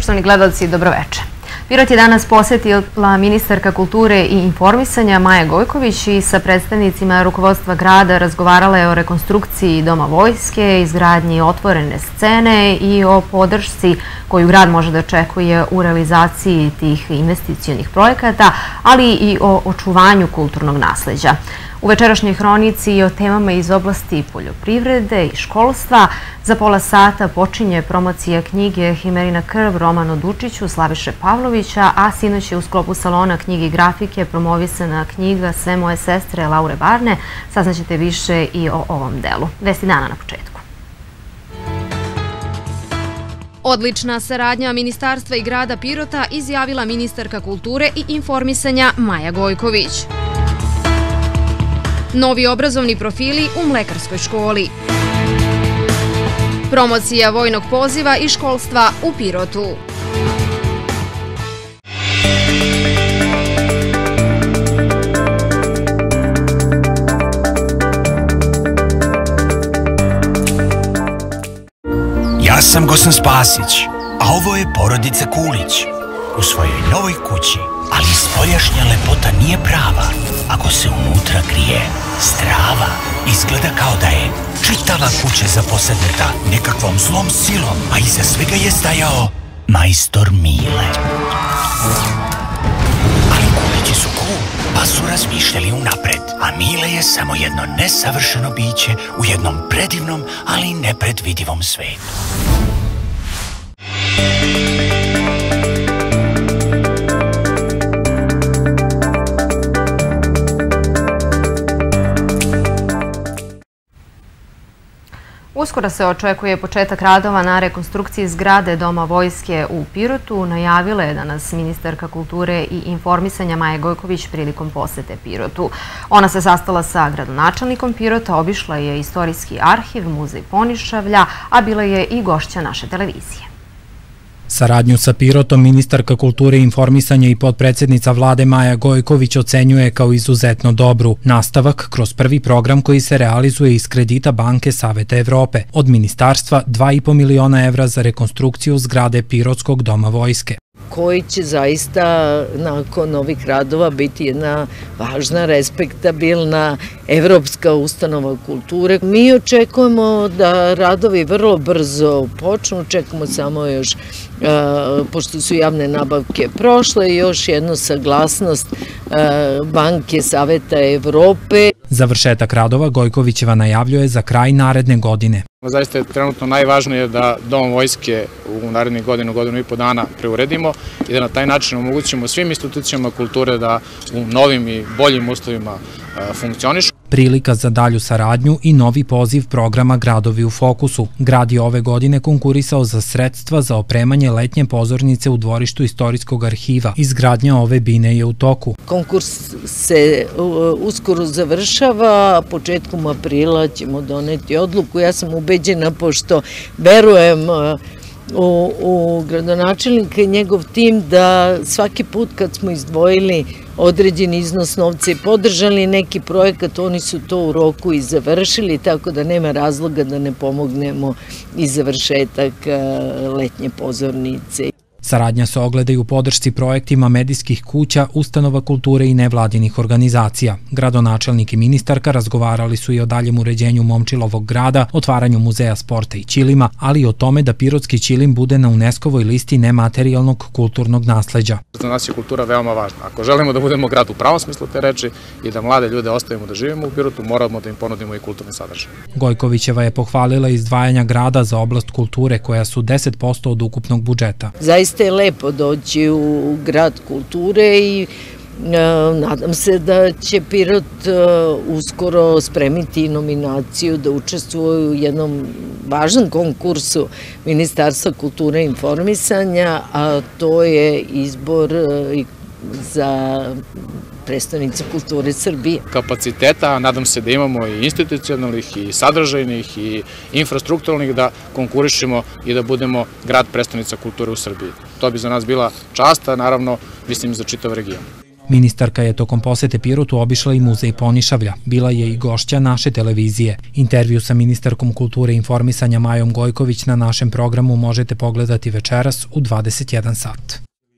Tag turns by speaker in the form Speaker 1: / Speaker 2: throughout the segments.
Speaker 1: Poštovani gledalci, dobroveče. Pirot je danas posetila ministarka kulture i informisanja Maja Gojković i sa predstavnicima rukovodstva grada razgovarala je o rekonstrukciji Doma vojske, izgradnji otvorene scene i o podršci koju grad može da očekuje u realizaciji tih investicionih projekata, ali i o očuvanju kulturnog nasleđa. U večerašnjoj hronici i o temama iz oblasti poljoprivrede i školstva za pola sata počinje promocija knjige Himerina krv Romanu Dučiću, Slaviše Pavlovića, a sinoć je u sklopu salona knjige i grafike promovisana knjiga Sve moje sestre Laure Barne. Saznaćete više i o ovom delu. Vesti dana na početku. Odlična saradnja Ministarstva i grada Pirota izjavila ministarka kulture i informisanja Maja Gojković. Novi obrazovni profili u Mlekarskoj školi. Promocija vojnog poziva i školstva u Pirotu.
Speaker 2: Ja sam Gosan Spasić, a ovo je porodica Kulić. U svojoj novoj kući, ali spoljašnja lepota nije prava ako se unutra krije strava. Izgleda kao da je čitava kuća zaposedneta nekakvom zlom silom, a iza svega je stajao majstor Mile. Ali Kulići su cool, pa su razmišljali unapred, a Mile je samo jedno nesavršeno biće u jednom predivnom, ali nepredvidivom svetu.
Speaker 1: Uskoro se očekuje početak radova na rekonstrukciji zgrade Doma vojske u Pirotu. Najavila je danas ministarka kulture i informisanja Maja Gojković prilikom posete Pirotu. Ona se sastala sa gradonačelnikom Pirota, obišla je istorijski arhiv, muzej Ponišavlja, a bila je i gošća naše televizije.
Speaker 3: Saradnju sa Pirotom ministarka kulture i informisanja i potpredsjednica vlade Maja Gojković ocenjuje kao izuzetno dobru. Nastavak kroz prvi program koji se realizuje iz kredita Banke Saveta Evrope. Od ministarstva 2,5 miliona evra za rekonstrukciju zgrade Pirotskog Doma vojske,
Speaker 4: koji će zaista nakon ovih radova biti jedna važna, respektabilna evropska ustanova kulture. Mi očekujemo da radovi vrlo brzo počnu, čekamo samo još, pošto su javne nabavke prošle, još jednu saglasnost Banke Saveta Evrope.
Speaker 3: Završetak radova Gojkovićeva najavljuje za kraj naredne godine.
Speaker 5: Zaista je trenutno najvažnije da Dom vojske u narednih godinu i po dana preuredimo i da na taj način omogućimo svim institucijama kulture da u novim i boljim uslovima funkcionišu.
Speaker 3: Prilika za dalju saradnju i novi poziv programa Gradovi u fokusu. Grad je ove godine konkurisao za sredstva za opremanje letnje pozornice u dvorištu istorijskog arhiva. Izgradnja ove bine je u toku.
Speaker 4: Konkurs se uskoro završava, početkom aprila ćemo doneti odluku. Ja sam ubeđena, pošto verujem u gradonačelnika i njegov tim, da svaki put kad smo izdvojili određeni iznos novca i podržali neki projekat, oni su to u roku i završili, tako da nema razloga da ne pomognemo i završetak letnje pozornice.
Speaker 3: Saradnja se ogleda i u podršci projektima medijskih kuća, ustanova kulture i nevladinih organizacija. Gradonačelnik i ministarka razgovarali su i o daljem uređenju Momčilovog grada, otvaranju muzeja sporta i ćilima, ali i o tome da pirotski ćilim bude na UNESCO-voj listi nematerijalnog kulturnog nasleđa.
Speaker 5: Za nas je kultura veoma važna. Ako želimo da budemo grad u pravom smislu te reči i da mlade ljude ostavimo da živimo u Pirotu, moramo da im ponudimo i kulturni sadržaj.
Speaker 3: Gojkovićeva je pohvalila izdvajanja grada za oblast kulture, koja su 10% od ukupnog budžeta.
Speaker 4: Zaista je lepo doći u grad kulture i nadam se da će Pirot uskoro spremiti nominaciju da učestvuje u jednom važnom konkursu Ministarstva kulture i informisanja, a to je izbor za prestonicu kulture Srbije.
Speaker 5: Kapaciteta, nadam se da imamo i institucionalnih, i sadržajnih, i infrastrukturalnih, da konkurišemo i da budemo grad prestonica kulture u Srbiji. To bi za nas bila čast, a naravno mislim za čitav region.
Speaker 3: Ministarka je tokom posete Pirotu obišla i muzej Ponišavlja. Bila je i gošća naše televizije. Intervju sa ministarkom kulture i informisanja Majom Gojković na našem programu možete pogledati večeras u 21 sat.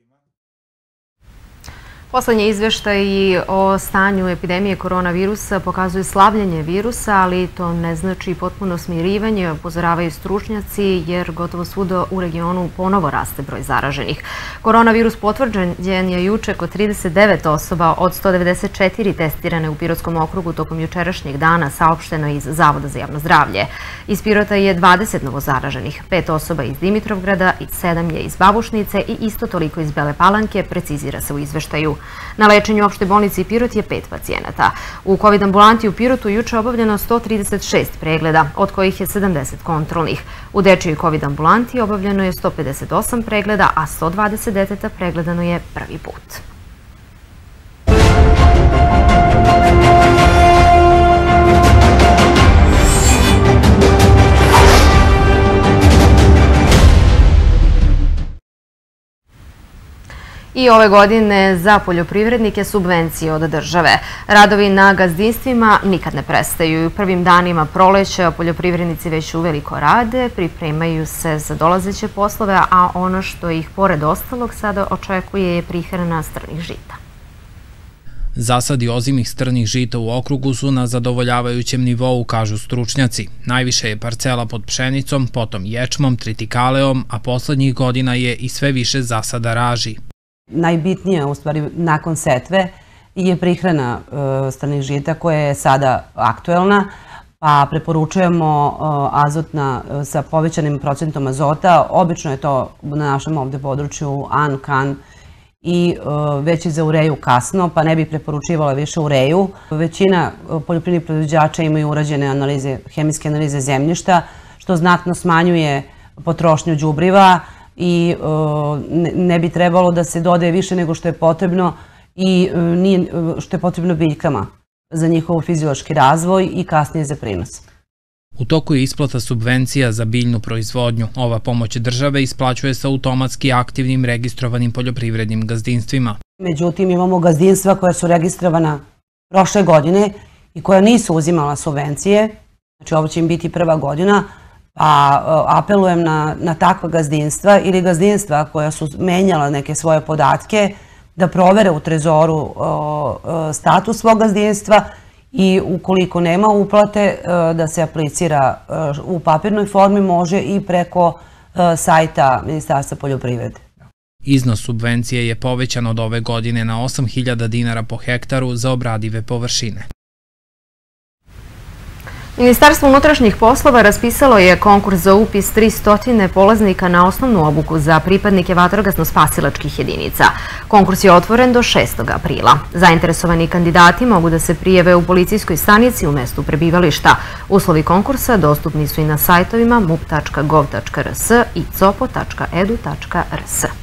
Speaker 1: Poslednji izveštaj o stanju epidemije koronavirusa pokazuje slavljenje virusa, ali to ne znači potpuno smirivanje, upozoravaju stručnjaci, jer gotovo svuda u regionu ponovo raste broj zaraženih. Koronavirus potvrđen je juče kod 39 osoba od 194 testirane u Pirotskom okrugu tokom jučerašnjeg dana, saopšteno iz Zavoda za javno zdravlje. Iz Pirota je 20 novozaraženih, 5 osoba iz Dimitrovgrada i 7 je iz Babušnice i isto toliko iz Bele Palanke, precizira se u izveštaju. Na lečenju u opštoj bolnici Pirot je 5 pacijenata. U COVID ambulanti u Pirotu juče obavljeno 136 pregleda, od kojih je 70 kontrolnih. U dečijoj COVID ambulanti obavljeno je 158 pregleda, a 120 deteta pregledano je prvi put. I ove godine za poljoprivrednike subvencije od države. Radovi na gazdinstvima nikad ne prestaju i u prvim danima proleća poljoprivrednici već uveliko rade, pripremaju se za dolazeće poslove, a ono što ih pored ostalog sada očekuje je prihrana strnih žita.
Speaker 3: Zasadi ozimih strnih žita u okrugu su na zadovoljavajućem nivou, kažu stručnjaci. Najviše je parcela pod pšenicom, potom ječmom, tritikaleom, a poslednjih godina je i sve više zasada raži.
Speaker 6: Najbitnije, u stvari, nakon setve je prihrana strnih žita koja je sada aktuelna, pa preporučujemo azotna sa povećanim procentom azota. Obično je to na našem ovde području an, kan i već i za ureju kasno, pa ne bih preporučivala više ureju. Većina poljoprivrednih proizvođača imaju urađene analize, hemijske analize zemljišta, što znatno smanjuje potrošnju đubriva i ne bi trebalo da se dodaje više nego što je potrebno i što je potrebno biljkama za njihov fiziološki razvoj i kasnije za prinos.
Speaker 3: U toku je isplata subvencija za biljnu proizvodnju. Ova pomoć države isplaćuje se automatski aktivnim registrovanim poljoprivrednim gazdinstvima.
Speaker 6: Međutim, imamo gazdinstva koja su registrovana prošle godine i koja nisu uzimala subvencije, znači ovo će im biti prva godina, a apelujem na takva gazdinstva ili gazdinstva koja su menjala neke svoje podatke da provere u trezoru status svog gazdinstva i ukoliko nema uplate da se aplicira u papirnoj formi, može i preko sajta Ministarstva poljoprivrede.
Speaker 3: Iznos subvencije je povećan od ove godine na 8.000 dinara po hektaru za obradive površine.
Speaker 1: Ministarstvo unutrašnjih poslova raspisalo je konkurs za upis 300 polaznika na osnovnu obuku za pripadnike vatrogasno-spasilačkih jedinica. Konkurs je otvoren do 6. aprila. Zainteresovani kandidati mogu da se prijave u policijskoj stanici u mestu prebivališta. Uslovi konkursa dostupni su i na sajtovima mup.gov.rs i copo.edu.rs.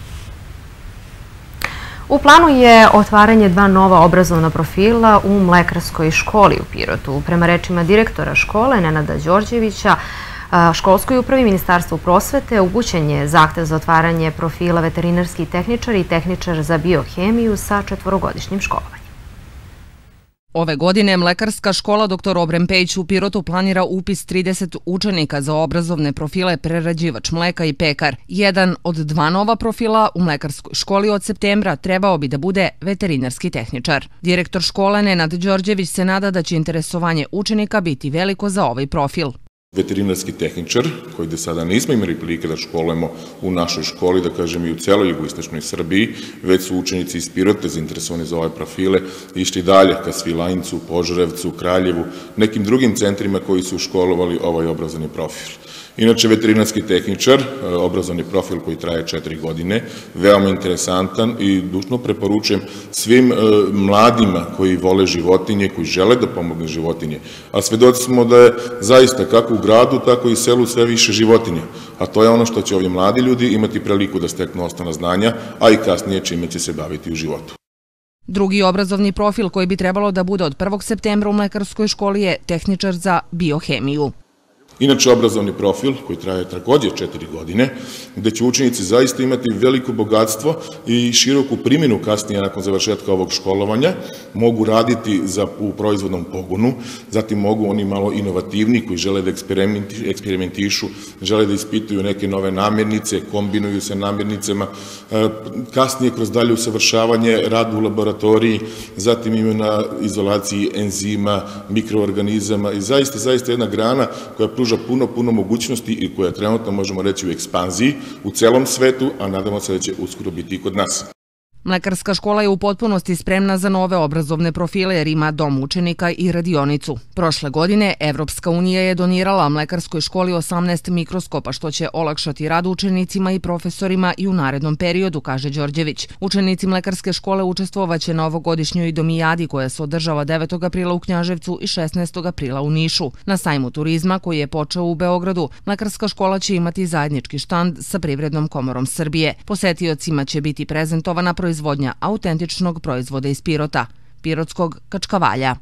Speaker 1: U planu je otvaranje 2 nova obrazovna profila u Mlekarskoj školi u Pirotu. Prema rečima direktora škole Nenada Đorđevića, školskoj upravi Ministarstvu prosvete upućen je zahtev za otvaranje profila veterinarski tehničar i tehničar za biohemiju sa 4-godišnjim školovanjem.
Speaker 7: Ove godine Mlekarska škola dr. Obren Pejić u Pirotu planira upis 30 učenika za obrazovne profile prerađivač mleka i pekar. Jedan od 2 nova profila u Mlekarskoj školi od septembra trebao bi da bude veterinarski tehničar. Direktor škole Nenad Đorđević se nada da će interesovanje učenika biti veliko za ovaj profil.
Speaker 8: Veterinarski tehničar, koji do sada nismo imali prilike da školujemo u našoj školi, da kažem i u celoj jugoistočnoj Srbiji, već su učenici iz Pirota zainteresovani za ove profile išli dalje ka Svilajncu, Požarevcu, Kraljevu, nekim drugim centrima koji su školovali ovaj obrazovni profil. Inače, veterinarski tehničar, obrazovni profil koji traje 4 godine, veoma interesantan i dužno preporučujem svim mladima koji vole životinje, koji žele da pomogne životinje. A svedoci smo da je zaista kako u gradu, tako i u selu sve više životinja. A to je ono što će ovi mladi ljudi imati priliku da steknu osnovna znanja, a i kasnije čime će se baviti u životu.
Speaker 7: Drugi obrazovni profil koji bi trebalo da bude od 1. septembra u Mlekarskoj školi je tehničar za biohemiju.
Speaker 8: Inače, obrazovni profil koji traje takođe 4 godine, gde će učenici zaista imati veliko bogatstvo i široku primjenu kasnije nakon završetka ovog školovanja, mogu raditi u proizvodnom pogonu, zatim mogu oni malo inovativni koji žele da eksperimentišu, žele da ispituju neke nove namirnice, kombinuju se namirnicama, kasnije kroz dalje usavršavanje, rad u laboratoriji, zatim imaju na izolaciji enzima, mikroorganizama i zaista jedna grana koja pruža puno mogućnosti i koja trenutno možemo reći u ekspanziji u celom svetu, a nadamo se da će uskoro biti i kod nas.
Speaker 7: Mlekarska škola je u potpunosti spremna za nove obrazovne profile jer ima dom učenika i radionicu. Prošle godine Evropska unija je donirala Mlekarskoj školi 18 mikroskopa što će olakšati rad učenicima i profesorima i u narednom periodu, kaže Đorđević. Učenici Mlekarske škole učestvovaće na ovogodišnjoj domijadi koja se održava 9. aprila u Knjaževcu i 16. aprila u Nišu. Na sajmu turizma koji je počeo u Beogradu, Mlekarska škola će imati zajednički štand sa Privrednom komorom Srbije. Posetiocima će biti prezentovana proizvodnja autentičnog proizvoda iz Pirota, pirotskog kačkavalja.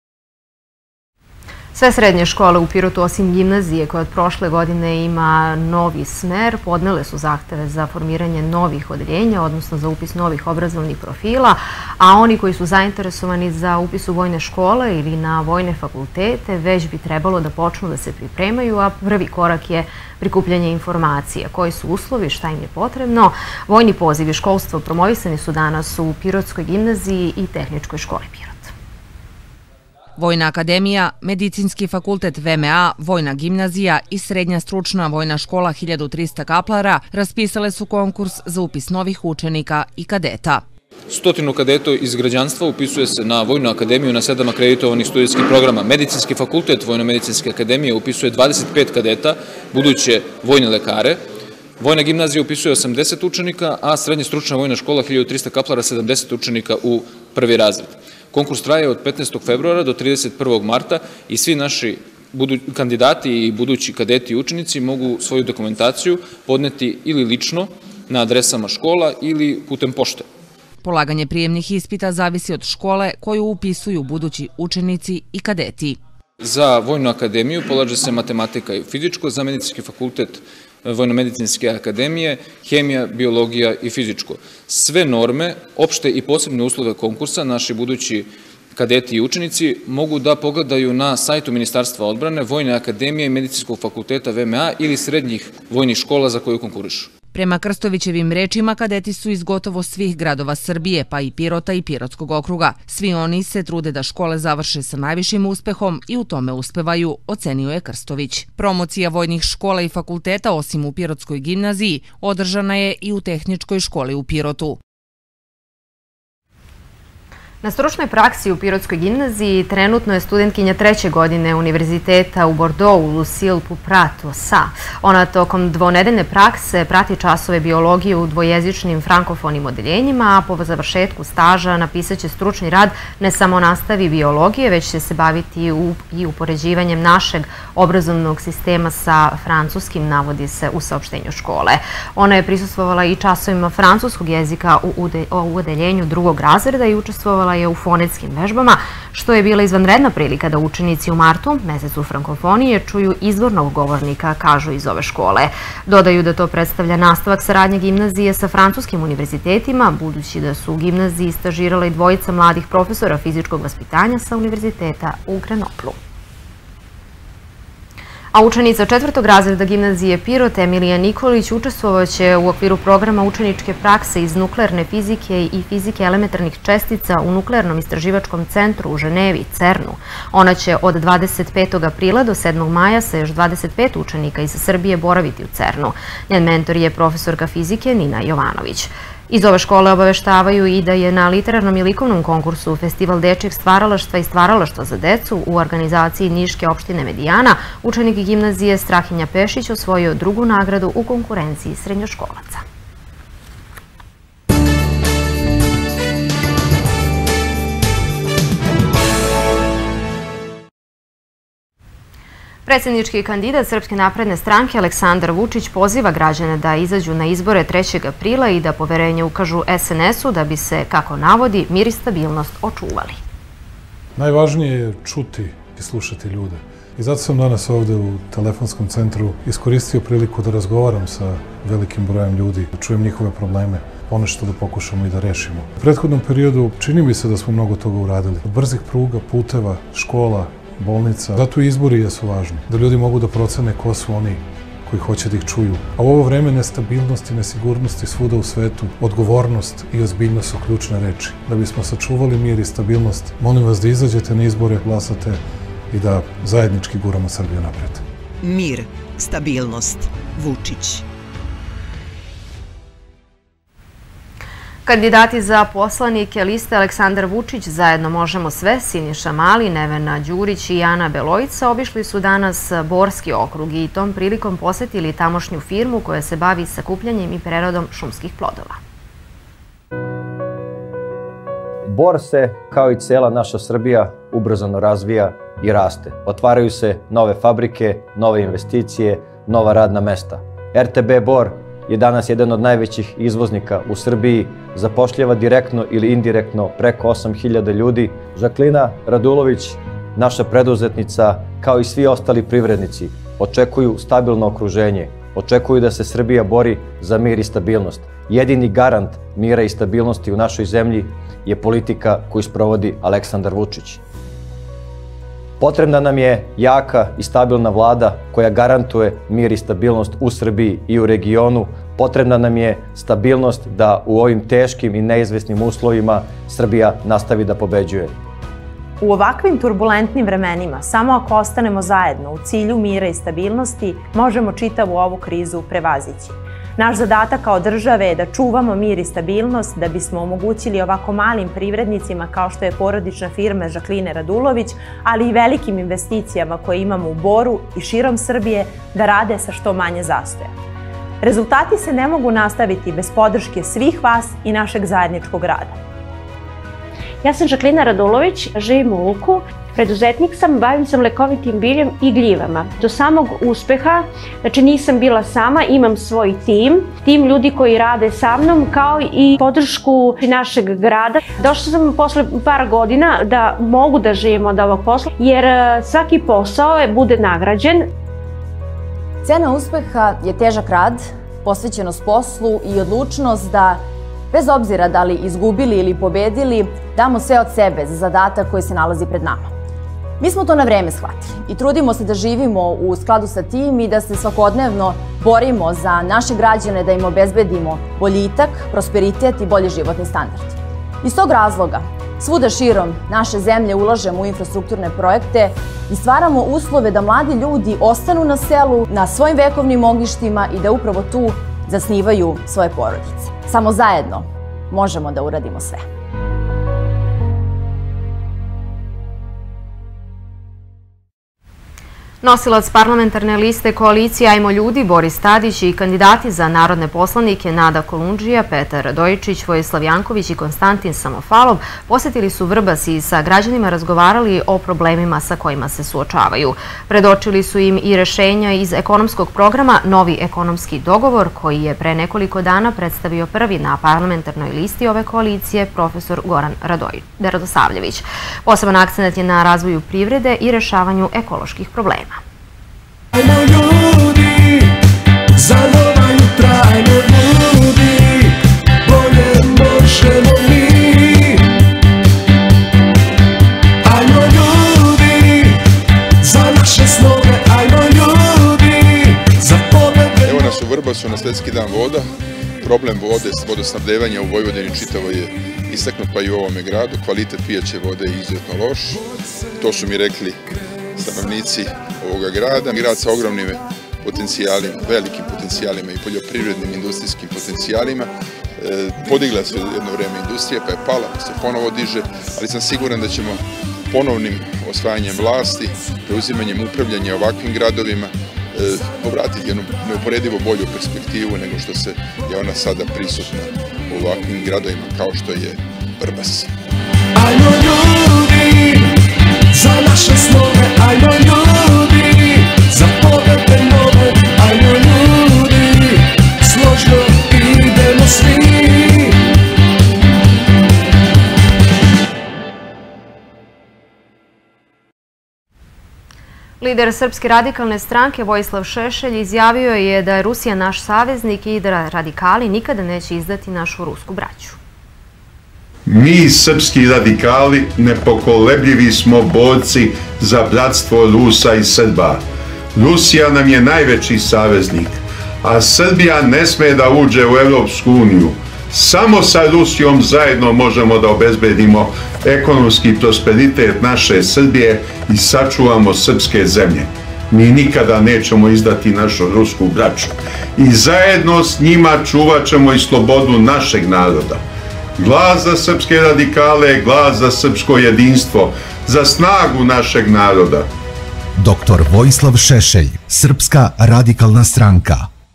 Speaker 1: Sve srednje škole u Pirotu, osim gimnazije koja od prošle godine ima novi smer, podnele su zahteve za formiranje novih odeljenja, odnosno za upis novih obrazovnih profila, a oni koji su zainteresovani za upis u vojne škole ili na vojne fakultete već bi trebalo da počnu da se pripremaju, a prvi korak je prikupljanje informacija. Koji su uslovi, šta im je potrebno? Vojni poziv i školstvo promovisani su danas u Pirotskoj gimnaziji i Tehničkoj školi Pirot.
Speaker 7: Vojna akademija, Medicinski fakultet VMA, Vojna gimnazija i Srednja stručna vojna škola 1300 kaplara raspisale su konkurs za upis novih učenika i kadeta.
Speaker 9: 100 kadeta iz građanstva upisuje se na Vojnu akademiju na 7 akreditovanih studijskih programa. Medicinski fakultet Vojno-medicinske akademije upisuje 25 kadeta, buduće vojne lekare. Vojna gimnazija upisuje 80 učenika, a Srednja stručna vojna škola 1300 kaplara 70 učenika u prvi razred. Konkurs traje od 15. februara do 31. marta i svi naši kandidati i budući kadeti i učenici mogu svoju dokumentaciju podneti ili lično na adresama škola ili putem pošte.
Speaker 7: Polaganje prijemnih ispita zavisi od škole koju upisuju budući učenici i kadeti.
Speaker 9: Za Vojnu akademiju polaže se matematika i fizičko, za Medicinski fakultet Vojno-medicinske akademije, hemija, biologija i fizičko. Sve norme, opšte i posebne uslove konkursa naši budući kadeti i učenici mogu da pogledaju na sajtu Ministarstva odbrane, Vojne akademije i Medicinskog fakulteta VMA ili srednjih vojnih škola za koju konkurišu.
Speaker 7: Prema Krstovićevim rečima, kadeti su iz gotovo svih gradova Srbije, pa i Pirota i Pirotskog okruga. Svi oni se trude da škole završe sa najvišim uspehom i u tome uspevaju, ocenio je Krstović. Promocija vojnih škola i fakulteta, osim u Pirotskoj gimnaziji, održana je i u Tehničkoj školi u Pirotu.
Speaker 1: Na stručnoj praksi u Pirotskoj gimnaziji trenutno je studentkinja 3. godine Univerziteta u Bordeauxu Lucille Puprat-Ossa. Ona tokom dvonedeljne prakse prati časove biologije u dvojezičnim frankofonim odeljenjima, a po završetku staža napisaće stručni rad ne samo o nastavi biologije, već će se baviti i upoređivanjem našeg obrazovnog sistema sa francuskim, navodi se u saopštenju škole. Ona je prisustvovala i časovima francuskog jezika u odeljenju 2. razreda i učestvovala je u fonetskim vežbama, što je bila izvanredna prilika da učenici u martu, mesecu frankofonije, čuju izvornog govornika, kažu iz ove škole. Dodaju da to predstavlja nastavak saradnje gimnazije sa francuskim univerzitetima, budući da su u gimnaziji stažirala i dvojica mladih profesora fizičkog vaspitanja sa univerziteta u Grenoblu. A učenica 4. razreda gimnazije Pirot, Emilija Nikolić, učestvovaće u okviru programa učeničke prakse iz nuklearne fizike i fizike elementarnih čestica u Nuklearnom istraživačkom centru u Ženevi, CERN-u. Ona će od 25. aprila do 7. maja sa još 25 učenika iz Srbije boraviti u CERN-u. Njen mentor je profesorka fizike Nina Jovanović. Iz ove škole obaveštavaju i da je na literarnom i likovnom konkursu Festival dečjeg stvaralaštva i stvaralaštva za decu u organizaciji Niške opštine Medijana učenik gimnazije Strahinja Pešić osvojio 2. nagradu u konkurenciji srednjoškolaca. Predsjednički kandidat Srpske napredne stranke Aleksandar Vučić poziva građane da izađu na izbore 3. aprila i da poverenje ukažu SNS-u da bi se, kako navodi, mir i stabilnost očuvali.
Speaker 10: Najvažnije je čuti i slušati ljude. I zato sam danas ovde u telefonskom centru iskoristio priliku da razgovaram sa velikim brojem ljudi, da čujem njihove probleme, ponešto da pokušamo i da rešimo. U prethodnom periodu čini mi se da smo mnogo toga uradili. Od brzih pruga, puteva, škola, bolnica. Zato i izbori jesu važni. Da ljudi mogu da procene ko su oni koji hoće da ih čuju. A u ovo vreme nestabilnosti, nesigurnosti svuda u svetu, odgovornost i ozbiljnost su ključne reči. Da bismo sačuvali mir i stabilnost, molim vas da izađete na izbore, glasate i da zajednički guramo Srbiju napred.
Speaker 11: Mir, stabilnost, Vučić.
Speaker 1: Kandidati za poslanike liste Aleksandar Vučić, Zajedno možemo sve, Siniša Mali, Nevena Đurić i Ana Belojica obišli su danas Borski okrug i tom prilikom posetili tamošnju firmu koja se bavi sakupljanjem i preradom šumskih plodova.
Speaker 12: Bor se, kao i cela naša Srbija, ubrzano razvija i raste. Otvaraju se nove fabrike, nove investicije, nova radna mesta. RTB Bor je danas jedan od najvećih izvoznika u Srbiji, zapošljava direktno ili indirektno preko 8.000 ljudi. Žaklina Radulović, naša preduzetnica, kao i svi ostali privrednici, očekuju stabilno okruženje, očekuju da se Srbija bori za mir i stabilnost. Jedini garant mira i stabilnosti u našoj zemlji je politika koju sprovodi Aleksandar Vučić. Potrebna nam je jaka i stabilna vlada koja garantuje mir i stabilnost u Srbiji i u regionu. Potrebna nam je stabilnost da u ovim teškim i neizvesnim uslovima Srbija nastavi da pobeđuje.
Speaker 13: U ovakvim turbulentnim vremenima, samo ako ostanemo zajedno u cilju mira i stabilnosti, možemo čitavu ovu krizu prevazići. Naš zadatak kao države je da čuvamo mir i stabilnost da bismo omogućili ovako malim privrednicima kao što je porodična firma Žakline Radulović, ali i velikim investicijama koje imamo u Boru i širom Srbije da rade sa što manje zastoja. Rezultati se ne mogu nastaviti bez podrške svih vas i našeg zajedničkog rada.
Speaker 14: Ja sam Žaklina Radulović, živim u Luku. Preduzetnik sam, bavim se lekovitim biljem i gljivama. Do samog uspeha, znači nisam bila sama, imam svoj tim ljudi koji rade sa mnom, kao i podršku našeg grada. Došla sam posle par godina da mogu da živim od ovog posla, jer svaki posao bude nagrađen.
Speaker 15: Cena uspeha je težak rad, posvećenost poslu i odlučnost da, bez obzira da li izgubili ili pobedili, damo sve od sebe za zadatak koji se nalazi pred nama. Mi smo to na vreme shvatili i trudimo se da živimo u skladu sa tim i da se svakodnevno borimo za naše građane, da im obezbedimo boljitak, prosperitet i bolji životni standard. Iz tog razloga, svuda širom naše zemlje ulažemo u infrastrukturne projekte i stvaramo uslove da mladi ljudi ostanu na selu, na svojim vekovnim ognjištima i da upravo tu zasnivaju svoje porodice. Samo zajedno možemo da uradimo sve.
Speaker 1: Nosilac parlamentarne liste koalicije Ajmo ljudi Boris Tadić i kandidati za narodne poslanike Nada Kolundžija, Petar Radojičić, Vojislav Janković i Konstantin Samofalov posetili su Vrbas i sa građanima razgovarali o problemima sa kojima se suočavaju. Predočili su im i rešenja iz ekonomskog programa Novi ekonomski dogovor, koji je pre nekoliko dana predstavio prvi na parlamentarnoj listi ove koalicije profesor Goran Radosavljević. Poseban akcenat je na razvoju privrede i rešavanju ekoloških problema.
Speaker 16: Ajmo ljudi, za nova jutra, ajmo ljudi, bolje možemo mi. Ajmo ljudi, za naše snove, ajmo ljudi, za pobede.
Speaker 17: Evo nas u Vrbasu na Svetski dan voda. Problem vode, vodosnabdevanja u Vojvodini čitavo je istaknut, pa i u ovome gradu. Kvalitet pijaće vode je izuzetno loš. To su mi rekli stanovnici ovoga grada. Grad sa ogromnim potencijalima, velikim potencijalima i poljoprivrednim, industrijskim potencijalima. Podigla se jedno vreme industrija, pa je pala, pa se ponovo diže, ali sam siguran da ćemo ponovnim osvajanjem vlasti, preuzimanjem upravljanja ovakvim gradovima, povratiti jednu neuporedivo bolju perspektivu nego što je ona sada prisutna u ovakvim gradovima kao što je Vrbas.
Speaker 16: Ajmo ljudi, za naše snove, ajmo ljudi, za pobede nove, ajmo ljudi, složno idemo svi.
Speaker 1: lider Srpske radikalne stranke Vojislav Šešelj izjavio je da je Rusija naš saveznik i da radikali nikada neće izdati našu rusku braću.
Speaker 18: Mi, srpski radikali, nepokolebljivi smo borci za bratstvo Rusa i Srba. Rusija nam je najveći saveznik, a Srbija ne sme da uđe u Evropsku uniju. Samo sa Rusijom zajedno možemo da obezbedimo ekonomski prosperitet naše Srbije i sačuvamo srpske zemlje. Mi nikada nećemo izdati našu rusku braću i zajedno s njima čuvat ćemo i slobodu našeg naroda. Glas za srpske radikale, glas za srpsko jedinstvo, za snagu našeg naroda.
Speaker 19: Dr. Vojislav Šešelj, Srpska radikalna stranka.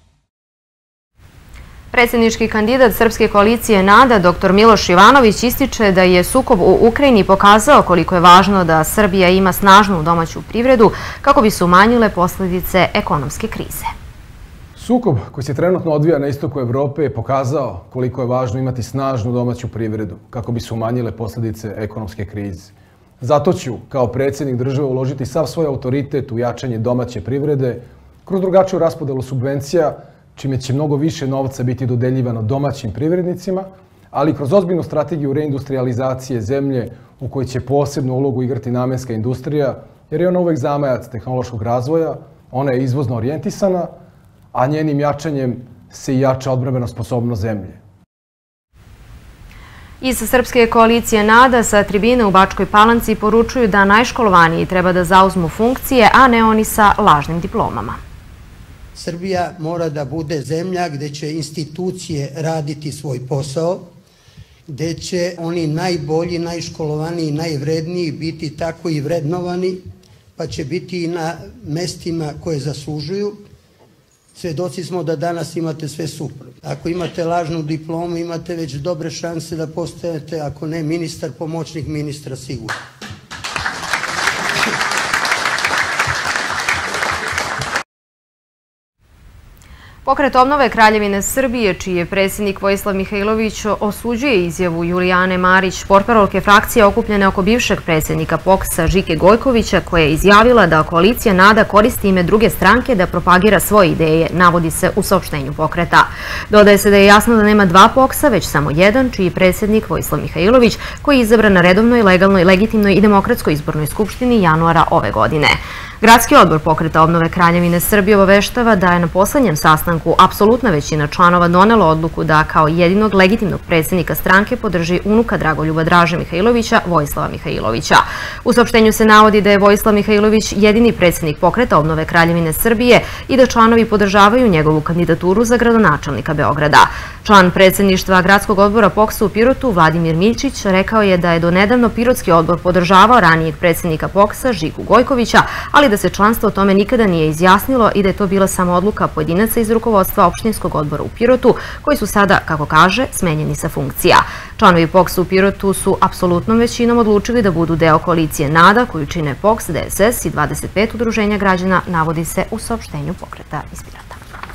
Speaker 1: Predsjednički kandidat Srpske koalicije NADA, dr. Miloš Ivanović, ističe da je sukob u Ukrajini pokazao koliko je važno da Srbija ima snažnu domaću privredu kako bi se umanjile posljedice ekonomske krize.
Speaker 20: Sukob koji se trenutno odvija na istoku Evrope je pokazao koliko je važno imati snažnu domaću privredu kako bi se umanjile posljedice ekonomske krize. Zato ću, kao predsjednik države, uložiti sav svoj autoritet u jačanje domaće privrede kroz drugačiju raspodelu subvencija, čime će mnogo više novca biti dodeljivano domaćim privrednicima, ali kroz ozbiljnu strategiju reindustrializacije zemlje u kojoj će posebnu ulogu igrati namenska industrija, jer je ona uvek zamajac tehnološkog razvoja, ona je izvozno orijentisana, a njenim jačanjem se i jača odbrambena sposobnost zemlje.
Speaker 1: Iz Srpske koalicije NADA sa tribine u Bačkoj Palanci poručuju da najškolovaniji treba da zauzmu funkcije, a ne oni sa lažnim diplomama.
Speaker 21: Srbija mora da bude zemlja gde će institucije raditi svoj posao, gde će oni najbolji, najškolovaniji, najvredniji biti tako i vrednovani, pa će biti i na mestima koje zaslužuju. Svedoci smo da danas imate sve suprotno. Ako imate lažnu diplomu, imate već dobre šanse da postanete, ako ne ministar, pomoćnik ministra sigurno.
Speaker 1: Pokret obnove Kraljevine Srbije, čiji je predsjednik Vojislav Mihajlović, osuđuje izjavu Julijane Marić, portparolke frakcije okupljene oko bivšeg predsjednika POKS-a Žike Gojkovića, koja je izjavila da koalicija NADA koristi ime druge stranke da propagira svoje ideje, navodi se u saopštenju pokreta. Dodaje se da je jasno da nema dva POKS-a, već samo jedan, čiji je predsjednik Vojislav Mihajlović, koji je izabran na redovnoj, legalnoj, legitimnoj i demokratskoj izbornoj skupštini januara ove godine. Gradski odbor pokreta obnove Kraljevine Srbije obaveštava da je na poslednjem sastanku apsolutna većina članova donela odluku da kao jedinog legitimnog predsjednika stranke podrži unuka Dragoljuba Draže Mihajlovića, Vojislava Mihajlovića. U saopštenju se navodi da je Vojislav Mihajlović jedini predsjednik pokreta obnove Kraljevine Srbije i da članovi podržavaju njegovu kandidaturu za gradonačelnika Beograda. Član predsjedništva Gradskog odbora POKS-a u Pirotu, Vladimir Miljčić, rekao je da je donedavno Pirotski odbor podržavao ranijeg predsjednika POKS-a Žiku Gojkovića, ali da se članstvo o tome nikada nije izjasnilo i da je to bila samo odluka pojedinaca iz rukovodstva opštinskog odbora u Pirotu, koji su sada, kako kaže, smenjeni sa funkcija. Članovi POKS-a u Pirotu su apsolutnom većinom odlučili da budu deo koalicije NADA, koju čine POKS, DSS i 25 udruženja građana, navodi se u saopštenju pokreta iz Pirota.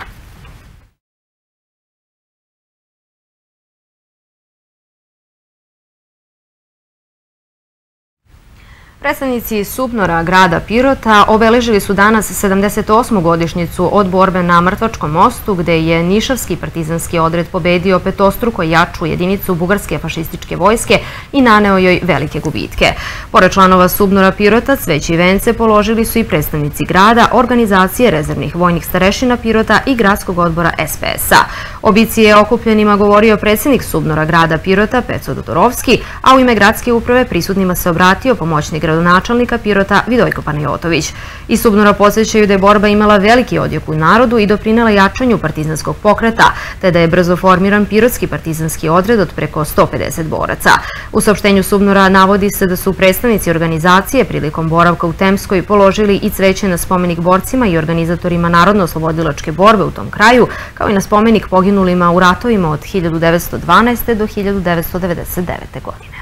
Speaker 1: Predstavnici SUBNOR-a grada Pirota obeležili su danas 78. godišnjicu od borbe na Mrtvačkom mostu, gde je Nišavski partizanski odred pobedio petostruko jaču jedinicu bugarske fašističke vojske i naneo joj velike gubitke. Pored članova SUBNOR-a Pirota, cveće i vence položili su i predstavnici grada, organizacije rezervnih vojnih starešina Pirota i gradskog odbora SPS-a. O bici je okupljenima govorio predsjednik SUBNOR-a grada Pirota, Peco Dodorovski, a u ime gradske uprave prisutnima se obratio pomoćnik gradonačelnika Pirota Vidojko Panajotović. Iz SUBNOR-a podsjećaju da je borba imala veliki odjek u narodu i doprinela jačanju partizanskog pokreta, te da je brzo formiran Pirotski partizanski odred od preko 150 boraca. U saopštenju SUBNOR-a navodi se da su predstavnici organizacije prilikom boravka u Temskoj položili i cveće na spomenik borcima i organizatorima narodno-oslobodilačke borbe u tom kraju, kao i na spomenik poginulima u ratovima od 1912. do 1999. godine.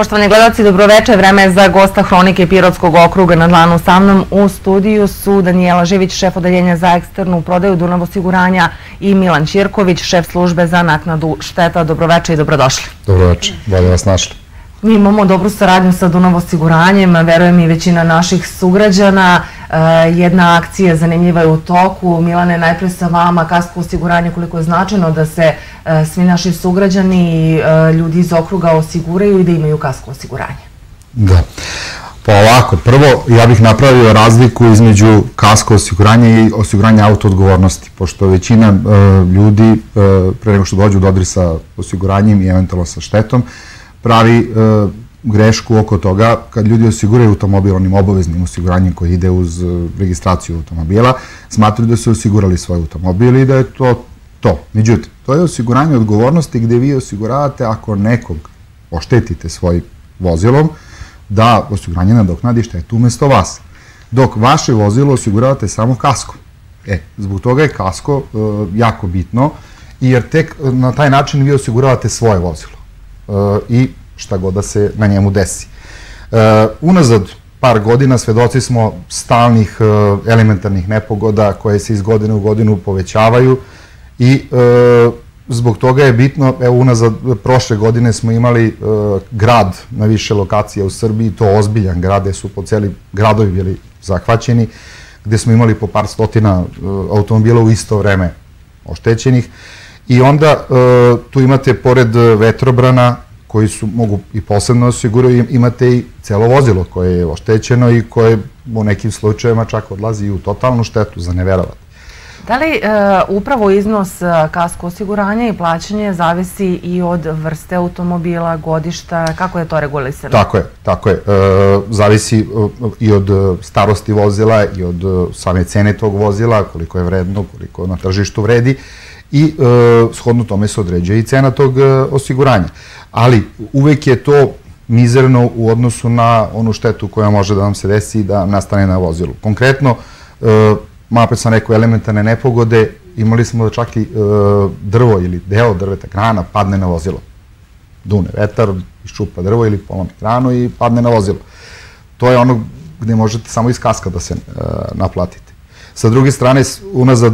Speaker 2: Poštovani gledalci, dobroveče. Vreme je za gosta Hronike Pirotskog okruga. Na dlanu sa mnom u studiju su Danijela Živić, šef odeljenja za eksternu prodaju Dunav osiguranja, i Milan Ćirković, šef službe za naknadu šteta. Dobroveče i dobrodošli.
Speaker 22: Dobroveče, bolje vas našli.
Speaker 2: Mi imamo dobru saradnju sa Dunav osiguranjem, verujem i većina naših sugrađana. Jedna akcija zanimljiva je u toku. Milane, najpre sa vama, kasko osiguranje, koliko je značajno da se svi naši sugrađani i ljudi iz okruga osiguraju i da imaju kasko osiguranje.
Speaker 22: Da. Pa ovako, prvo ja bih napravio razliku između kasko osiguranja i osiguranja autoodgovornosti, pošto većina ljudi pre nego što dođu u dodir sa osiguranjem i eventualno sa štetom pravi grešku oko toga. Kad ljudi osiguraju automobil onim obaveznim osiguranjem koji ide uz registraciju automobila, smatraju da su osigurali svoj automobil i da je to to. Međutim, to je osiguranje odgovornosti gde vi osiguravate ako nekog oštetite svojim vozilom, da osiguranje nadoknadi štetu umesto vas. Dok vaše vozilo osiguravate samo kasko. Zbog toga je kasko jako bitno, jer tek na taj način vi osiguravate svoje vozilo i šta god da se na njemu desi. Unazad par godina svedoci smo stalnih elementarnih nepogoda koje se iz godine u godinu povećavaju i zbog toga je bitno, evo unazad prošle godine smo imali grad na više lokacija u Srbiji, to ozbiljan grad, gde su po celi gradovi bili zahvaćeni, gde smo imali po par stotina automobila u isto vreme oštećenih. I onda tu imate, pored vetrobrana, koji mogu i posebno osiguraju, imate i celo vozilo koje je oštećeno i koje u nekim slučajevima čak odlazi i u totalnu štetu, za ne verovati.
Speaker 2: Da li upravo iznos kasko osiguranja i plaćanje zavisi i od vrste automobila, godišta, kako je to regulisano?
Speaker 22: Tako je. Zavisi i od starosti vozila i od same cene tog vozila, koliko je vredno, koliko na tržištu vredi, i shodno tome se određuje i cena tog osiguranja. Ali uvek je to mizerno u odnosu na onu štetu koja može da vam se desi i da nastane na vozilu. Konkretno, malo pre sam rekao, elementarne nepogode, imali smo da čak i drvo ili deo drveta, grana, padne na vozilo. Dune vetar, iščupa drvo ili polomi granu i padne na vozilo. To je ono gde možete samo iz kaska da se naplatite. Sa druge strane, unazad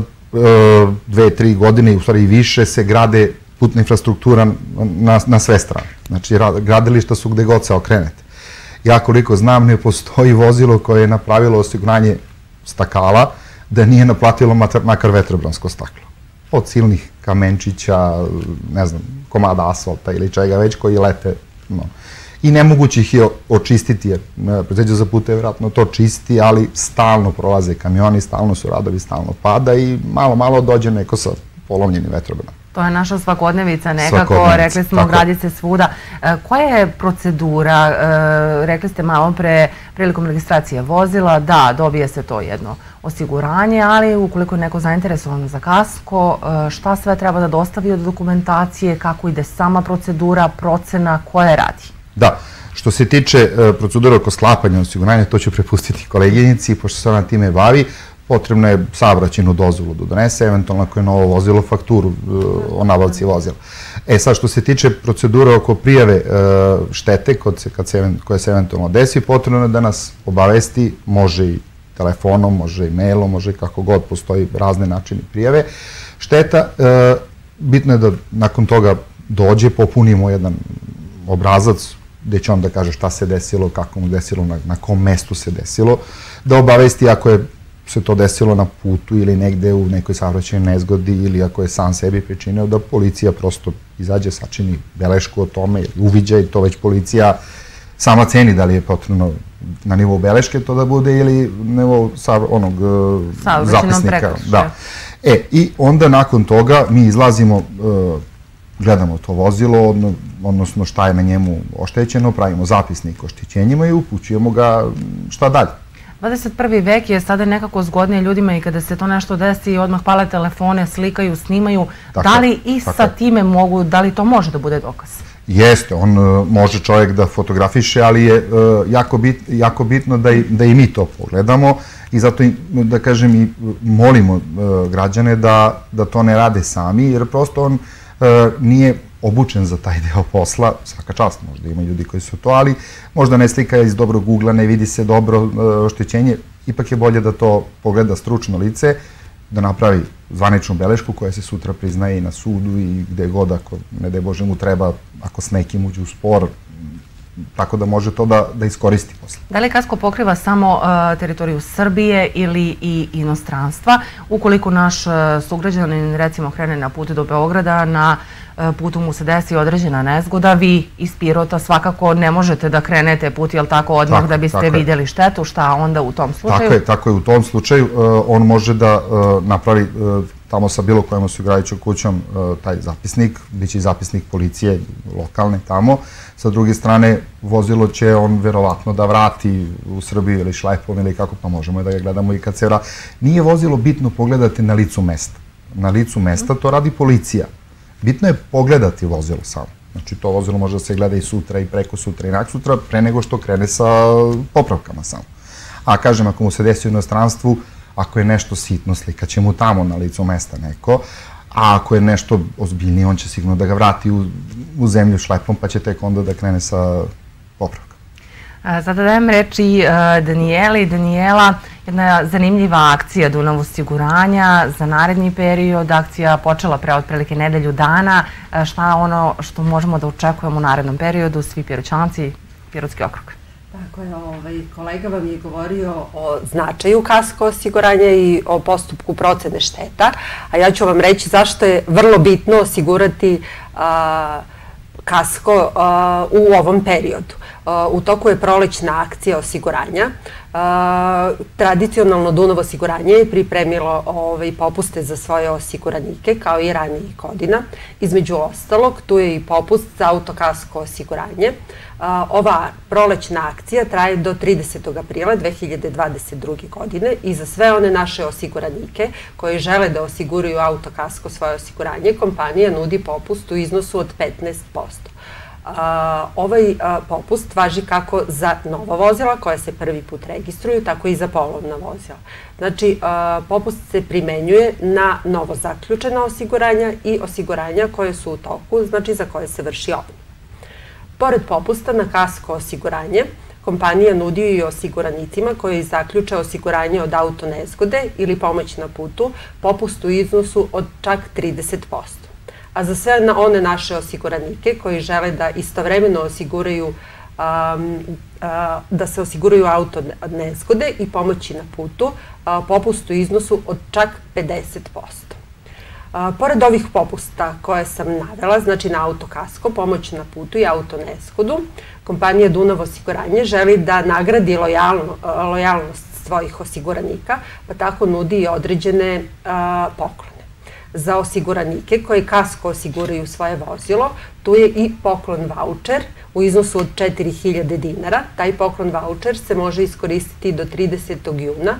Speaker 22: 2-3 godine, u stvari i više, se grade putna infrastruktura na sve strane. Znači, gradilišta su gde god se okrenete. Ja koliko znam, ne postoji vozilo koje je napravilo osiguranje stakala da nije naplatilo makar vetrobransko staklo. Od silnih kamenčića, ne znam, komada asfalta ili čega već koji lete. I nemoguće ih je očistiti, jer preduzeće za puteve vjerojatno to čisti, ali stalno prolaze kamioni, stalno su radovi, stalno pada i malo dođe neko sa polomljenim vetrobranom.
Speaker 2: To je naša svakodnevica nekako, rekli smo, gradi se svuda. Koja je procedura, rekli ste malo pre, prilikom registracije vozila, da, dobije se to jedno osiguranje, ali ukoliko je neko zainteresovan za kasko, šta sve treba da dostavi od dokumentacije, kako ide sama procedura, procena, koja je radi?
Speaker 22: Da, što se tiče procedura oko sklapanja osiguranja, to ću prepustiti koleginici, pošto se ona time bavi. Potrebno je saobraćajnu dozvolu da donese, eventualno ako je novo vozilo, fakturu o nabavci vozila. Sad, što se tiče procedure oko prijave štete koja se eventualno desi, potrebno je da nas obavesti, može i telefonom, može i mailom, može kako god, postoji razne načine prijave. Šteta, bitno je da nakon toga dođe, popunimo jedan obrazac gde će on da kaže šta se desilo, kako mu desilo, na kom mestu se desilo, da obavesti ako je se to desilo na putu ili negde u nekoj saobraćajnoj nezgodi ili ako je sam sebi pričinio, da policija prosto izađe, sačini belešku o tome, uviđa i to već policija sama ceni da li je potrebno na nivou beleške to da bude ili nivou onog zapisnika. I onda nakon toga mi izlazimo, gledamo to vozilo, odnosno šta je na njemu oštećeno, pravimo zapisnik o oštećenjima i upućujemo ga šta dalje.
Speaker 2: 21. vek je sada nekako zgodnije ljudima i kada se to nešto desi odmah pale telefone, slikaju, snimaju. Da li i sa time mogu, da li to može da bude dokaz?
Speaker 22: Jeste, on može čovjek da fotografiše, ali je jako bitno da i mi to pogledamo i zato, da kažem, i molimo građane da to ne rade sami, jer prosto on nije obučen za taj deo posla, svaka čast, možda ima ljudi koji su to, ali možda ne slika iz dobrog ugla, ne vidi se dobro oštećenje, ipak je bolje da to pogleda stručno lice, da napravi zvaničnu belešku koja se sutra priznaje i na sudu i gde god, ako ne daj Bože mu treba, ako s nekim uđe u spor, tako da može to da iskoristi posle.
Speaker 2: Da li kasko pokriva samo teritoriju Srbije ili i inostranstva? Ukoliko naš sugrađanin recimo krene na put do Beograda, na putu mu se desi određena nezgoda, vi iz Pirota svakako ne možete da krenete put, jel tako, odmah da biste vidjeli štetu, šta onda u tom slučaju?
Speaker 22: Tako je, u tom slučaju on može da napravi tamo sa bilo kojom osiguravajućom kućom taj zapisnik, bit će i zapisnik policije lokalne tamo. Sa druge strane, vozilo će on verovatno da vrati u Srbiju ili šlajpom ili kako, pa možemo da ga gledamo i kad se vrati. Nije vozilo bitno pogledati na licu mesta. Na licu mesta to radi policija. Bitno je pogledati vozilo samo. Znači, to vozilo može da se gleda i sutra i preko sutra i nak sutra, pre nego što krene sa popravkama samo. A kažem, ako mu se desi u inostranstvu, ako je nešto sitno, slika će mu tamo na licu mesta neko, a ako je nešto ozbiljnije, on će sigurno da ga vrati u zemlju šlepom, pa će tek onda da krene sa popravkom.
Speaker 2: Sada dajem reči Danijeli. Danijela, jedna zanimljiva akcija Dunav osiguranja za naredni period. Akcija počela pre otprilike nedelju dana. Šta je ono što možemo da očekujemo u narednom periodu, svi Piroćanci, Pirotski okrug?
Speaker 4: Tako je, kolega vam je govorio o značaju kasko osiguranja i o postupku procene šteta, a ja ću vam reći zašto je vrlo bitno osigurati kasko u ovom periodu. U toku je prolećna akcija osiguranja. Tradicionalno Dunav osiguranje je pripremilo popuste za svoje osiguranike, kao i ranijih godina. Između ostalog, tu je i popust za autokasko osiguranje. Ova prolećna akcija traje do 30. aprila 2022. godine i za sve one naše osiguranike koji žele da osiguraju autokasko svoje osiguranje, kompanija nudi popust u iznosu od 15%. Ovaj popust važi kako za nova vozila koja se prvi put registruju, tako i za polovna vozila. Znači, popust se primenjuje na novo zaključena osiguranja i osiguranja koje su u toku, znači za koje se vrši obnova. Pored popusta na kasko osiguranje, kompanija nudi i osiguranicima koji zaključe osiguranje od auto nezgode ili pomoć na putu popust u iznosu od čak 30%. A za sve one naše osiguranike koji žele da istovremeno osiguraju da se osiguraju auto nezgode i pomoći na putu, popust u iznosu od čak 50%. Pored ovih popusta koje sam navela, znači na autokasko, pomoć na putu i auto nezgodu, kompanija Dunav osiguranje želi da nagradi lojalnost svojih osiguranika, pa tako nudi i određene poklone. Za osiguranike koji kasko osiguraju svoje vozilo, tu je i poklon vaučer u iznosu od 4000 dinara. Taj poklon vaučer se može iskoristiti do 30. juna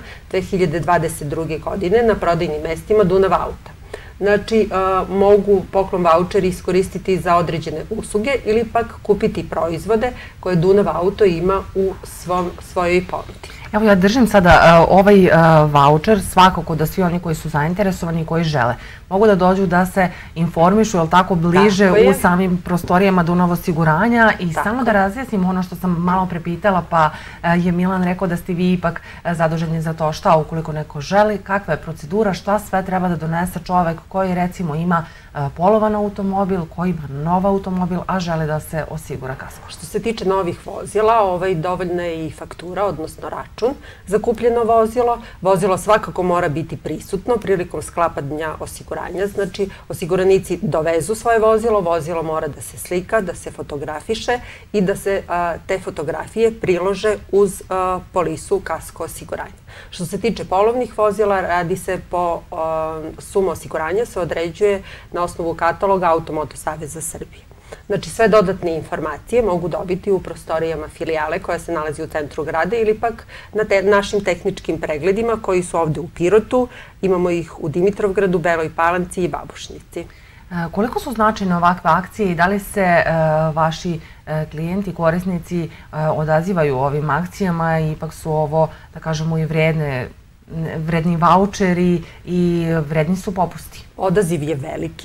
Speaker 4: 2022. godine na prodajnim mestima Dunav auta. Znači, mogu poklon vaučer iskoristiti za određene usluge ili pak kupiti proizvode koje Dunav auto ima u svojoj ponudi.
Speaker 2: Evo, ja držim sada ovaj vaučer, svakako da svi oni koji su zainteresovani i koji žele mogu da dođu da se informišu, jel tako, bliže u samim prostorijama Dunav osiguranja i samo da razjasnim ono što sam malo prepitala, pa je Milan rekao da ste vi ipak zaduženi za to šta ukoliko neko želi, kakva je procedura, šta sve treba da donese čovek koji recimo ima polovan automobil, koji ima nov automobil, a žele da se osigura kasko.
Speaker 4: Što se tiče novih vozila, dovoljna je i faktura, odnosno račun za kupljeno vozilo. Vozilo svakako mora biti prisutno prilikom sklapanja osiguranja. Znači, osiguranici dovezu svoje vozilo, vozilo mora da se slika, da se fotografiše i da se te fotografije prilože uz polisu kasko osiguranja. Što se tiče polovnih vozila, radi se po suma osiguranja, se određuje na osnovu kataloga Automoto Saveza Srbije. Znači, sve dodatne informacije mogu dobiti u prostorijama filijale koja se nalazi u centru grada ili pak na našim tehničkim pregledima koji su ovde u Pirotu. Imamo ih u Dimitrovgradu, Beloj Palanci i Babušnici.
Speaker 2: Koliko su značajne ovakve akcije i da li se vaši klijenti, korisnici odazivaju ovim akcijama i ipak su ovo, da kažemo, i vredni vaučeri i vredni su popusti?
Speaker 4: Odaziv je veliki,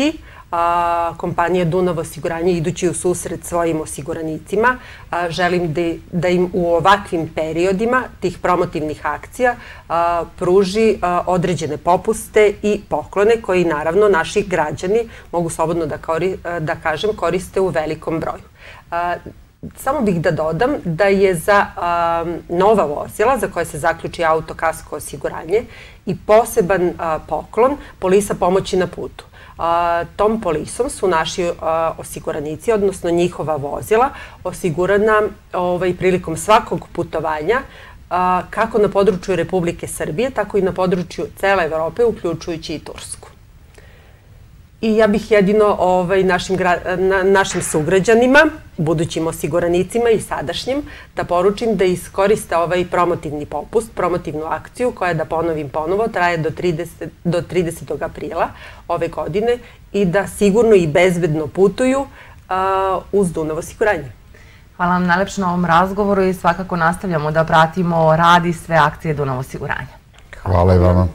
Speaker 4: kompanija Dunav osiguranje idući u susret svojim osiguranicima. Želim da im u ovakvim periodima tih promotivnih akcija pruži određene popuste i poklone koji naravno naši građani, mogu slobodno da kažem, koriste u velikom broju. Samo bih da dodam da je za nova vozila za koje se zaključi auto kasko osiguranje i poseban poklon polisa pomoći na putu. Tom polisom su naši osiguranici, odnosno njihova vozila, osigurana prilikom svakog putovanja kako na području Republike Srbije, tako i na području cele Evrope, uključujući i Tursku. I ja bih jedino našim sugrađanima, budućim osiguranicima i sadašnjim, da poručim da iskoriste ovaj promotivni popust, promotivnu akciju koja, da ponovim ponovo, traje do 30. aprila ove godine i da sigurno i bezbedno putuju uz Dunav osiguranje.
Speaker 2: Hvala vam najlepše na ovom razgovoru i svakako nastavljamo da pratimo rad i sve akcije Dunav osiguranja.
Speaker 22: Hvala i vama.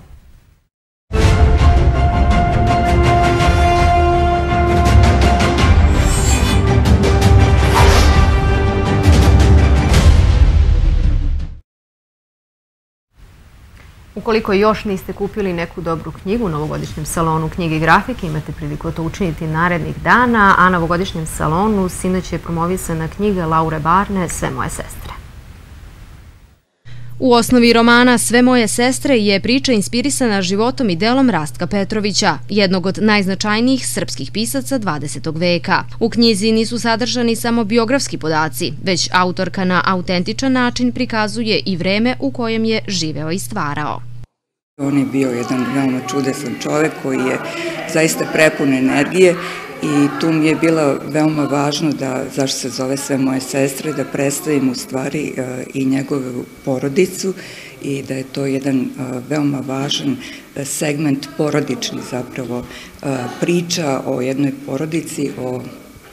Speaker 1: Ukoliko još niste kupili neku dobru knjigu u novogodišnjem salonu knjige i grafike, imate priliku to učiniti narednih dana, a na novogodišnjem salonu sinoć je promovisana knjiga Laure Barne Sve moje sestre.
Speaker 5: U osnovi romana Sve moje sestre je priča inspirisana životom i delom Rastka Petrovića, jednog od najznačajnijih srpskih pisaca 20. veka. U knjizi nisu sadržani samo biografski podaci, već autorka na autentičan način prikazuje i vreme u kojem je živeo i stvarao.
Speaker 6: On je bio jedan veoma čudesan čovek koji je zaista prepun energije i tu mi je bilo veoma važno da, zašto se zove Sve moje sestre, da predstavim u stvari i njegovu porodicu i da je to jedan veoma važan segment porodični zapravo priča o jednoj porodici, o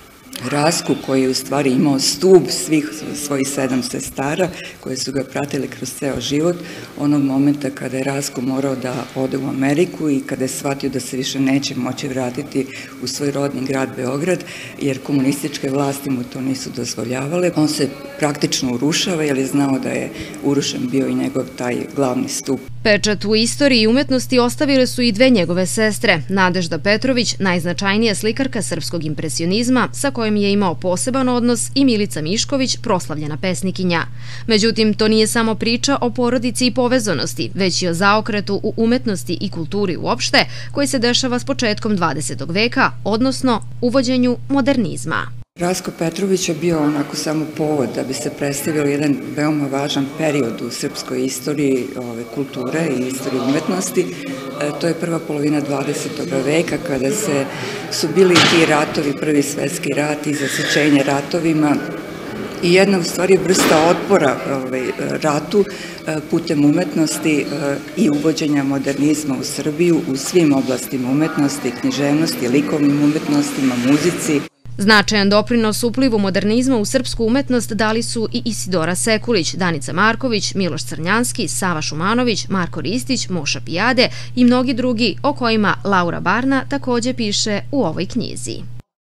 Speaker 6: Rasku koji je u stvari imao stub svih svojih 7 sestara koje su ga pratili kroz ceo život, onog momenta kada je Rasko morao da ode u Ameriku i kada je shvatio da se više neće moći vratiti u svoj rodni grad Beograd, jer komunističke vlasti mu to nisu dozvoljavale. On se praktično urušava jer je znao da je urušen bio i njegov taj glavni stup.
Speaker 5: Pečat u istoriji i umetnosti ostavile su i dve njegove sestre, Nadežda Petrović, najznačajnija slikarka srpskog impresionizma, sa kojim je imao poseban odnos, i Milica Mišković, proslavljena pesnikinja. Međutim, to nije samo priča o porodici i povezanosti, već i o zaokretu u umetnosti i kulturi uopšte, koji se dešava s početkom 20. veka, odnosno uvođenju modernizma.
Speaker 6: Rasko Petrović je bio onako samo povod da bi se predstavio jedan veoma važan period u srpskoj istoriji kulture i istoriji umetnosti. To je prva polovina 20. veka kada su bili ti ratovi, Prvi svetski rat i zasjećenje ratovima i jedna u stvari vrsta otpora ratu putem umetnosti i uvođenja modernizma u Srbiju u svim oblastima umetnosti, književnosti, likovnim umetnostima, muzici.
Speaker 5: Značajan doprinos uplivu modernizma u srpsku umetnost dali su i Isidora Sekulić, Danica Marković, Miloš Crnjanski, Sava Šumanović, Marko Ristić, Moša Pijade i mnogi drugi, o kojima Laura Barna takođe piše u ovoj knjizi.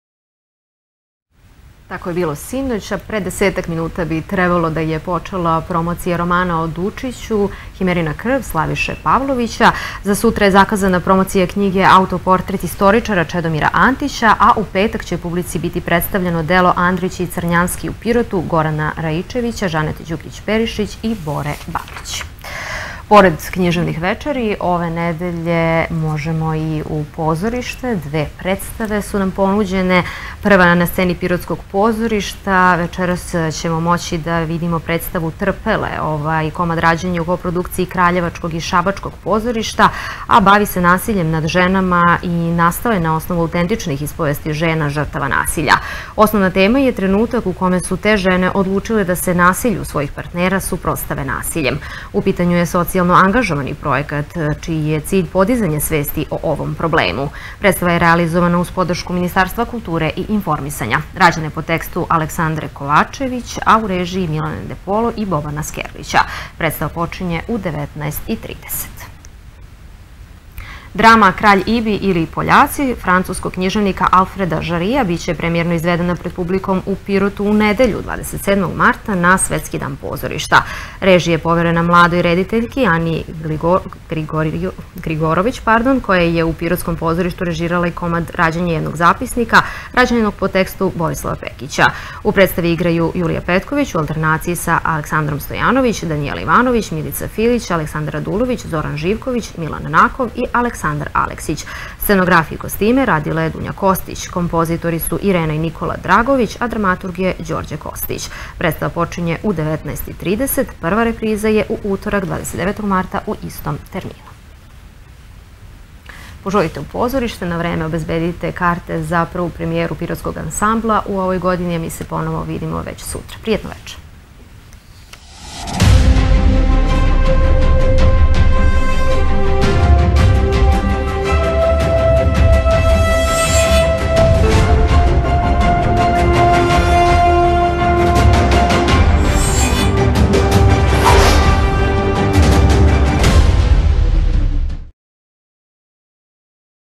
Speaker 1: Tako je bilo sinoć, a pre 10 minuta bi trebalo da je počela promocija romana o Dučiću, Himerina krv, Slaviše Pavlovića. Za sutra je zakazana promocija knjige Autoportret istoričara Čedomira Antića, a u petak će publici biti predstavljeno delo Andrić i Crnjanski u Pirotu, Gorana Raičevića, Žanete Đukić-Perišić i Bore Babić. Pored književnih večeri, ove nedelje možemo i u pozorište. Dve predstave su nam ponuđene. Prva na sceni Pirotskog pozorišta. Večeras ćemo moći da vidimo predstavu Trpele, komad rađenja u koprodukciji Kraljevačkog i Šabačkog pozorišta, a bavi se nasiljem nad ženama i nastao je na osnovu autentičnih ispovesti žena žrtava nasilja. Osnovna tema je trenutak u kome su te žene odlučile da se nasilju svojih partnera suprotstave nasiljem. U pitanju je socijalno angažovani projekat čiji je cilj podizanje svesti o ovom problemu. Predstava je realizovana uz podršku Ministarstva kulture i informisanja. Rađena je po tekstu Aleksandre Kovačević, a u režiji Milane Depolo i Bobana Skerlića. Predstava počinje u 19:30. Drama Kralj Ibi ili Poljaci francuskog književnika Alfreda Jarija biće premijerno izvedena pred publikom u Pirotu u nedelju 27. marta na Svetski dan pozorišta. Režija je poverena mladoj rediteljki Ani Grigorović, koja je u Pirotskom pozorištu režirala i komad Rađanje jednog zapisnika, rađenog po tekstu Borislava Pekića. U predstavi igraju Julija Petković u alternaciji sa Aleksandrom Stojanović, Danijela Ivanović, Milica Filić, Aleksandar Radulović, Zoran Živković, Milan Nakov i Aleksandar Aleksić. Scenografiju i kostime radila je Dunja Kostić. Kompozitori su Irena i Nikola Dragović, a dramaturg je Đorđe Kostić. Predstava počinje u 19:30. Prva repriza je u utorak 29. marta u istom terminu. Požurite u pozorište, na vreme obezbedite karte za prvu premijeru Pirotskog ansambla u ovoj godini, a mi se ponovo vidimo već sutra. Prijetno večer.